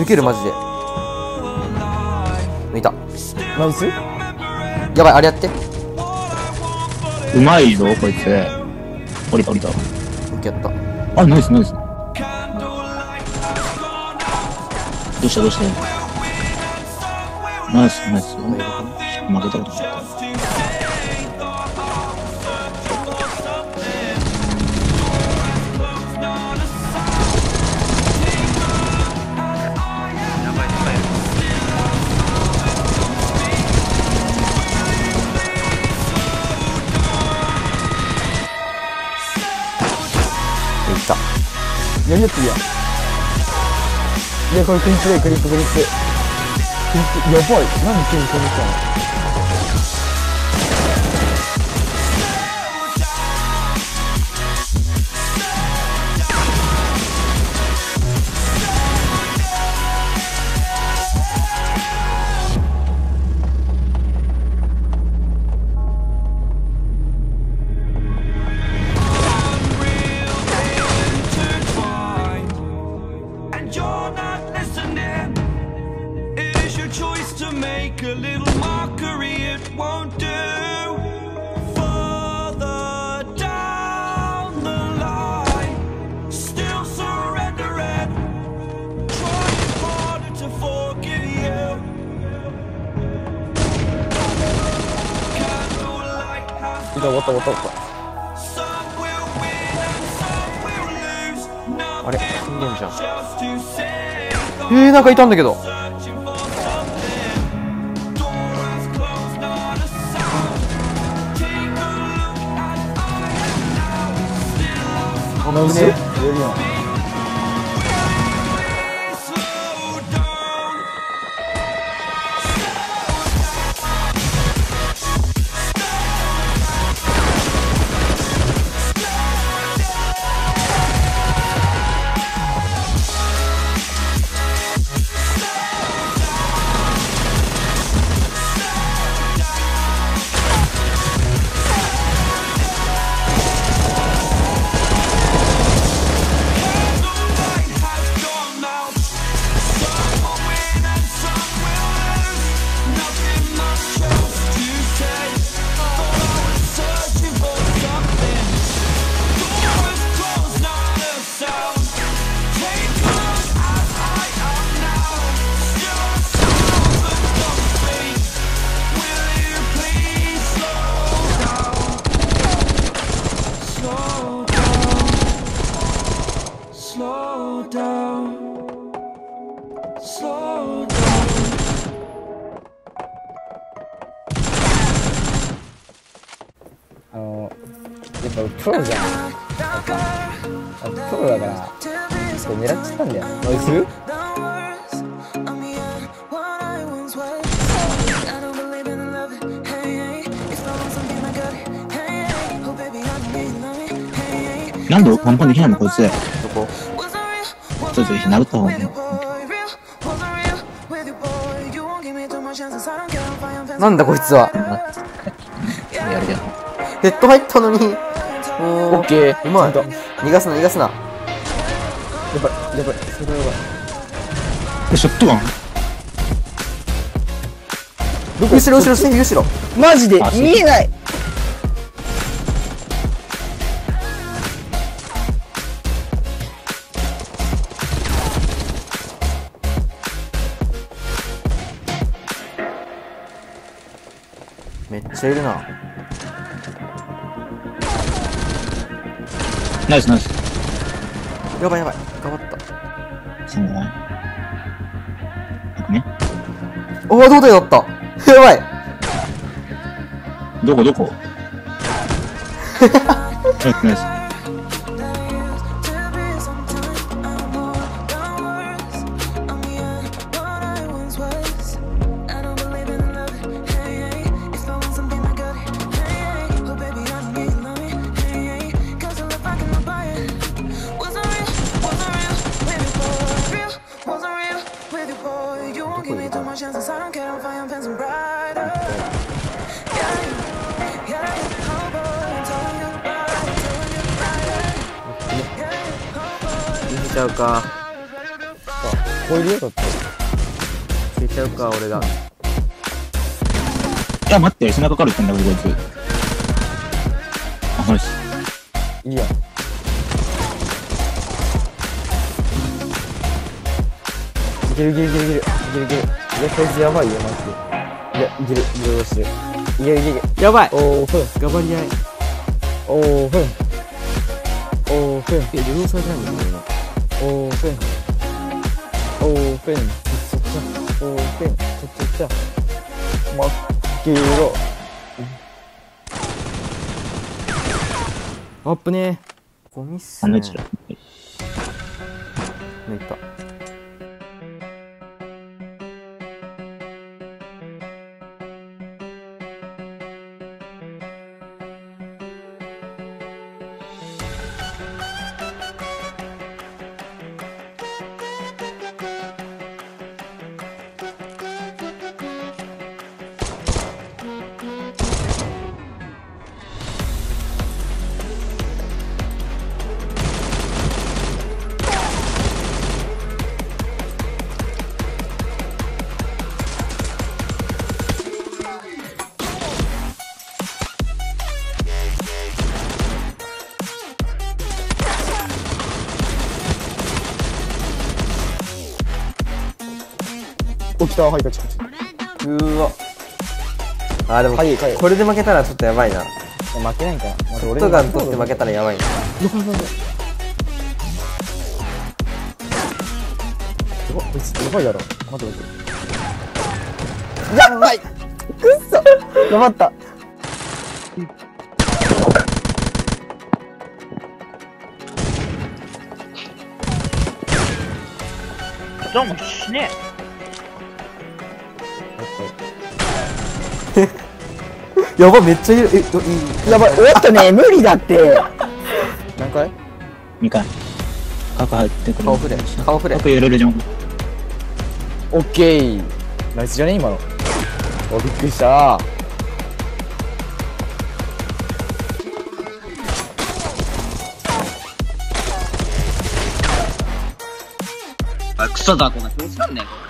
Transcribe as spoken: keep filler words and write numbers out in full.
抜けるマジで。抜いた。 ナイス。 やばい、あれやって。 うまいぞこいつ。降りた降りた。 オッケーやった。 あ、ナイスナイス。どうしたどうした。ナイスナイス。負けたことなかった。 やりやっていいや。いや、これクリップでクリップクリップ。クリップ、やばい。なんで急に飛んできたの？終わった終わった終わった。 あれ、死んでんじゃん。えー、なんかいたんだけど。 あ、なんで？あのやっぱプロじゃん。やっぱプロだからちょっと狙っちゃったんだよ。ナイス。 なんでパンパンできないのこいつ。 どこ？ ちょっとなると思う。 なんだこいつは。 やるやる。 ヘッド入ったのに。 オッケー。 うまい。逃がすな逃がすな。 やばいやばい。それはやばい。 ショットガン。 後ろ後ろセーフ後ろ。 マジで見えない。 めっちゃいるな。 ナイスナイス。 やばいやばい。頑張った。 そうだね。ね。 おお、どうだよだった。やばい。 どこどこ。ナイスナイス。 見せちゃうか。 こういうよだって。 ちゃうか、俺が。 いや、待って、背中から言ってんだけど、こいつ。あ、よし。 いいやん。いけるいけるいけるいけるいけるいける。いや、こいつやばいよ、マジで。いや、いける、いける、してる。いけるいけるいける。 やばい。 おー、ふん。 頑張り合い。 おー、ふん。おー、ふん。 え、両方されてないんだよ、 おー、ふん。おー、ふん。ちっちゃちゃ。おー、ふん。ちっちゃちゃ。まっけろ。 今。アップね。ゴミっすね。 あのうちら。 抜いた。 起きた、はい、カチカチ。 うーわ。あー、でも、 はいはいこれで負けたらちょっとやばいな。 負けないんかな。 ショットガン取って負けたらやばいな。 やばいやばいやばい。やばい、こいつやばいやろ。待って待って。やばい。くっそ。やばった。 どうもしねやば、めっちゃいる。え、いい。 やばい、おっとね、無理だって。何回？ にかい。赤入ってくる。 顔フレ。顔フレ。 赤入れるじゃん。 オッケー。ナイスじゃね今の。お、びっくりした。 あ、クソだ、こんな気持ちなんねん。